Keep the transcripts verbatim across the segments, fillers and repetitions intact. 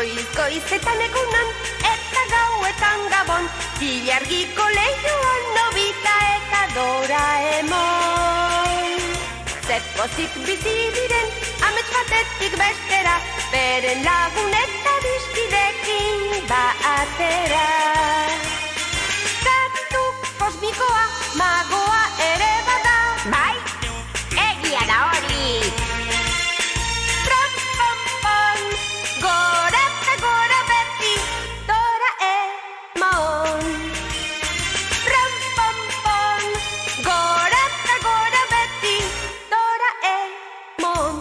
Goiz goizetan egunan eta gauetan gabon, zilargiko lehioan Nobita eta Doraemon. Zer pozik bizi diren amets batetik bestera, beren lagun eta dizkidekin batera. Gatu kosmikoa magoa ere bada. Bai, egia da hori. Gora eta gora beti Doraemon. Ram pam pam. Gora eta gora beti Doraemon.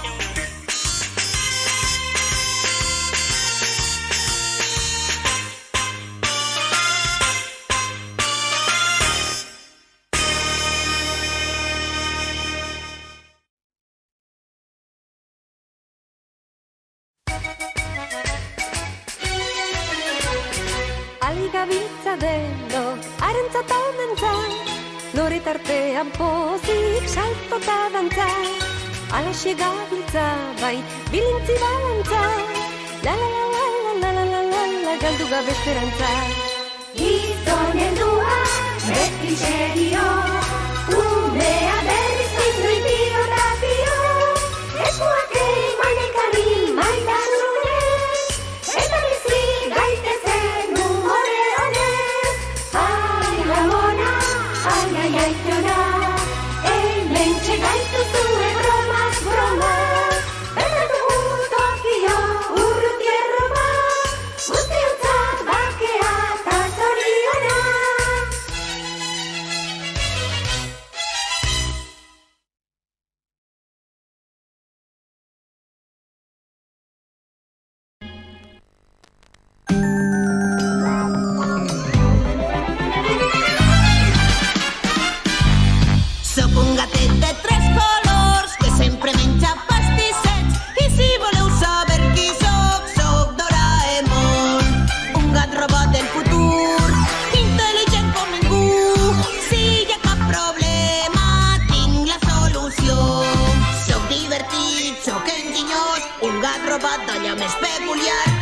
Gabiltza deno, harentzat omentzat, nore tartean pozik saltota dantza. Alaxe gabiltza bai, bilintzi balantza, la la la la la la la la la galdu gabe esperantza. Gizon heldua, beti serio, umea berriz izoi bio rapio, eskuak eman ekarri maitasunez, eta bizi gaitezen umore honez. Ai lamona, ai ai ai tiona, hementxe gaituzue bromas broma, bertatu Tokio urruti erroma, guztiontzat bakea eta zoriona. Soc un gatet de tres colors que sempre menja pastissets, i si voleu saber qui soc, soc Doraemon, un gat robot del futur, intel·ligent com ningú. Si hi ha cap problema, tinc la solució. Soc divertit, soc enginyós, un gat robot d'allò més peculiar.